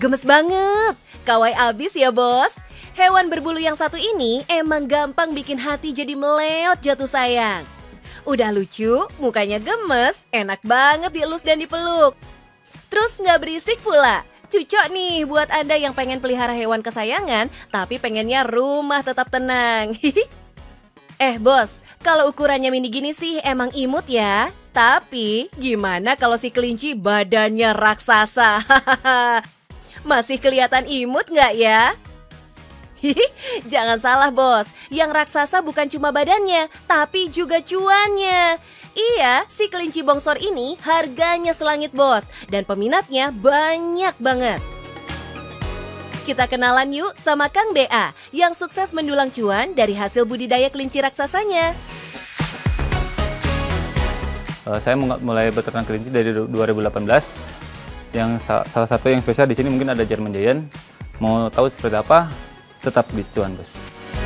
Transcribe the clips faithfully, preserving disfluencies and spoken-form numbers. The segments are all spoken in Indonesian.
Gemes banget, kawai abis ya bos. Hewan berbulu yang satu ini emang gampang bikin hati jadi meleot jatuh sayang. Udah lucu, mukanya gemes, enak banget dielus dan dipeluk. Terus nggak berisik pula. Cocok nih buat Anda yang pengen pelihara hewan kesayangan, tapi pengennya rumah tetap tenang. Eh bos, kalau ukurannya mini gini sih emang imut ya. Tapi gimana kalau si kelinci badannya raksasa? Masih kelihatan imut nggak ya? Jangan salah bos, yang raksasa bukan cuma badannya, tapi juga cuannya. Iya, si kelinci bongsor ini harganya selangit bos, dan peminatnya banyak banget. Kita kenalan yuk sama Kang B A, yang sukses mendulang cuan dari hasil budidaya kelinci raksasanya. Uh, saya mulai beternak kelinci dari dua ribu delapan belas. Yang salah satu yang spesial di sini mungkin ada German Giant. Mau tahu seperti apa? Tetap di Cuan Bos.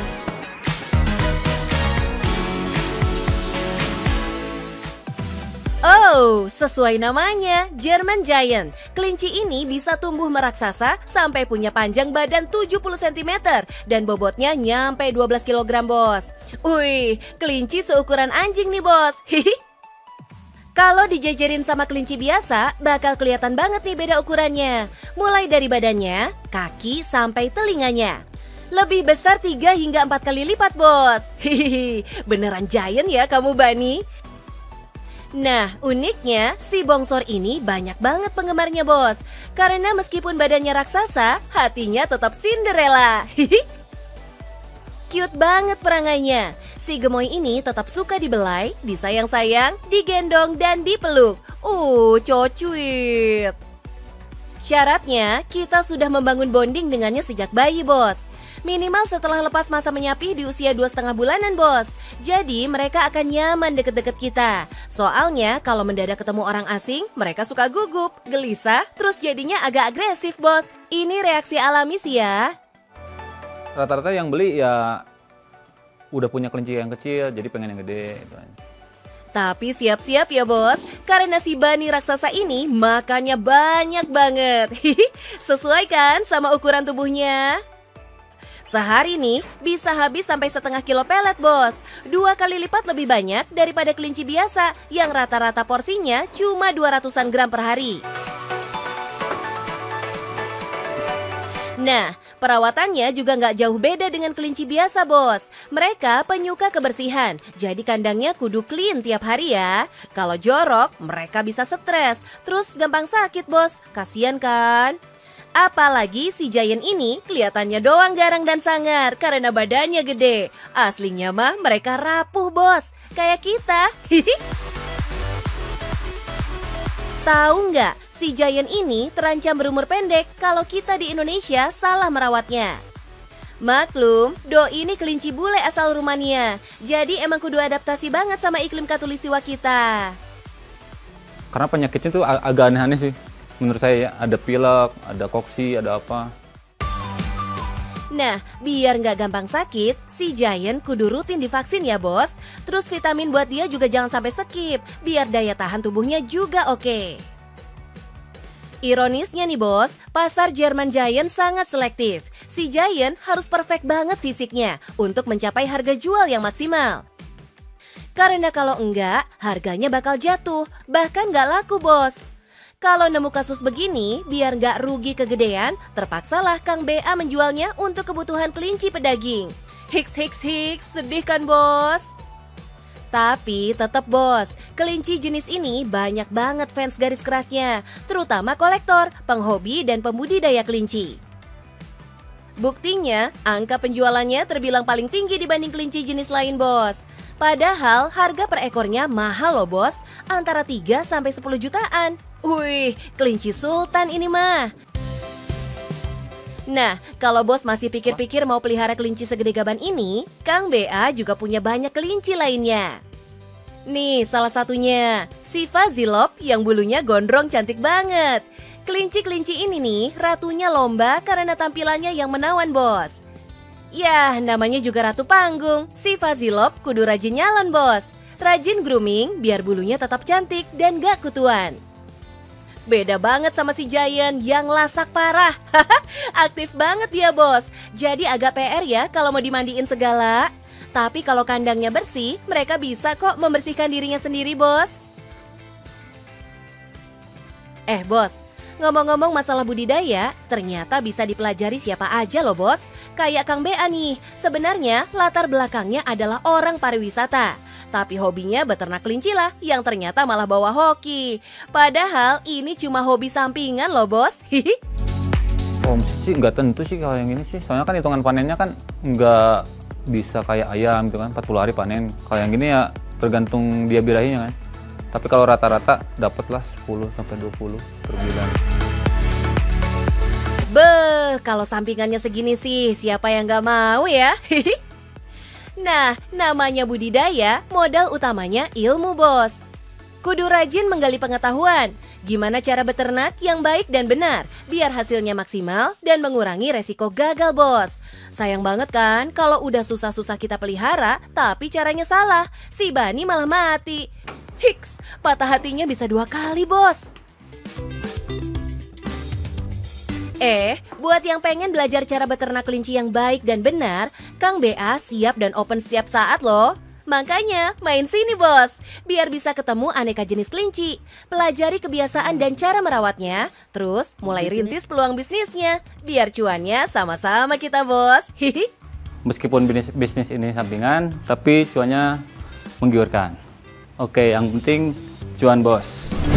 Oh, sesuai namanya, German Giant. Kelinci ini bisa tumbuh meraksasa sampai punya panjang badan tujuh puluh sentimeter dan bobotnya nyampe dua belas kilogram, bos. Wih, kelinci seukuran anjing nih, bos. Hihi. Kalau dijajarin sama kelinci biasa, bakal kelihatan banget nih beda ukurannya. Mulai dari badannya, kaki, sampai telinganya. Lebih besar tiga hingga empat kali lipat, bos. Hihihi, beneran giant ya kamu, Bani? Nah, uniknya, si bongsor ini banyak banget penggemarnya, bos. Karena meskipun badannya raksasa, hatinya tetap Cinderella. Hihi. Cute banget perangainya. Si gemoy ini tetap suka dibelai, disayang-sayang, digendong, dan dipeluk. Uh, cocuit. Syaratnya, kita sudah membangun bonding dengannya sejak bayi, bos. Minimal setelah lepas masa menyapih di usia dua setengah bulanan, bos. Jadi, mereka akan nyaman deket-deket kita. Soalnya, kalau mendadak ketemu orang asing, mereka suka gugup, gelisah, terus jadinya agak agresif, bos. Ini reaksi alami sih ya. Rata-rata yang beli ya udah punya kelinci yang kecil, jadi pengen yang gede. Gitu. Tapi siap-siap ya bos, karena si Bani raksasa ini makannya banyak banget. Sesuai kan sama ukuran tubuhnya? Sehari nih bisa habis sampai setengah kilo pelet, bos. Dua kali lipat lebih banyak daripada kelinci biasa yang rata-rata porsinya cuma dua ratusan gram per hari. Nah, perawatannya juga nggak jauh beda dengan kelinci biasa, bos. Mereka penyuka kebersihan, jadi kandangnya kudu clean tiap hari ya. Kalau jorok, mereka bisa stres, terus gampang sakit, bos. Kasian kan? Apalagi si Giant ini kelihatannya doang garang dan sangar karena badannya gede. Aslinya mah mereka rapuh, bos. Kayak kita. Tahu nggak? Si Giant ini terancam berumur pendek kalau kita di Indonesia salah merawatnya. Maklum, Do ini kelinci bule asal Rumania. Jadi emang kudu adaptasi banget sama iklim khatulistiwa kita. Karena penyakitnya tuh ag agak aneh-aneh sih. Menurut saya ya, ada pilek, ada koksi, ada apa. Nah, biar nggak gampang sakit, si Giant kudu rutin divaksin ya bos. Terus vitamin buat dia juga jangan sampai skip, biar daya tahan tubuhnya juga oke. Ironisnya nih bos, pasar German Giant sangat selektif. Si Giant harus perfect banget fisiknya untuk mencapai harga jual yang maksimal. Karena kalau enggak, harganya bakal jatuh, bahkan nggak laku bos. Kalau nemu kasus begini, biar nggak rugi kegedean, terpaksalah Kang B A menjualnya untuk kebutuhan kelinci pedaging. Hiks hiks hiks, sedih kan bos? Tapi tetap bos, kelinci jenis ini banyak banget fans garis kerasnya, terutama kolektor, penghobi, dan pembudidaya kelinci. Buktinya, angka penjualannya terbilang paling tinggi dibanding kelinci jenis lain bos. Padahal harga per ekornya mahal loh bos, antara tiga sampai sepuluh jutaan. Wih, kelinci sultan ini mah. Nah, kalau bos masih pikir-pikir mau pelihara kelinci segede gaban ini, Kang B A juga punya banyak kelinci lainnya. Nih, salah satunya, si Fazilop yang bulunya gondrong cantik banget. Kelinci-kelinci ini nih, ratunya lomba karena tampilannya yang menawan bos. Yah, namanya juga ratu panggung, si Fazilop kudu rajin nyalon bos. Rajin grooming biar bulunya tetap cantik dan gak kutuan. Beda banget sama si Giant yang lasak parah. Aktif banget dia bos. Jadi agak P R ya kalau mau dimandiin segala. Tapi kalau kandangnya bersih, mereka bisa kok membersihkan dirinya sendiri bos. Eh bos, ngomong-ngomong masalah budidaya, ternyata bisa dipelajari siapa aja loh bos. Kayak Kang Bea nih, sebenarnya latar belakangnya adalah orang pariwisata. Tapi hobinya beternak kelinci lah yang ternyata malah bawa hoki. Padahal ini cuma hobi sampingan loh bos. Oh sih nggak tentu sih kalau yang ini sih. Soalnya kan hitungan panennya kan nggak bisa kayak ayam gitu kan, empat puluh hari panen. Kalau yang gini ya tergantung dia birahinya kan. Tapi kalau rata-rata dapatlah sepuluh sampai dua puluh per bulan. Beh, kalau sampingannya segini sih, siapa yang gak mau ya? Nah, namanya budidaya, modal utamanya ilmu bos. Kudu rajin menggali pengetahuan. Gimana cara beternak yang baik dan benar, biar hasilnya maksimal dan mengurangi resiko gagal bos. Sayang banget kan kalau udah susah-susah kita pelihara, tapi caranya salah. Si Bani malah mati. Hiks, patah hatinya bisa dua kali bos. Eh, buat yang pengen belajar cara beternak kelinci yang baik dan benar, Kang Bea siap dan open setiap saat loh. Makanya main sini bos, biar bisa ketemu aneka jenis kelinci, pelajari kebiasaan dan cara merawatnya, terus mulai rintis peluang bisnisnya, biar cuannya sama-sama kita bos. Hihi. Meskipun bisnis, bisnis ini sampingan, tapi cuannya menggiurkan. Oke, yang penting cuan bos.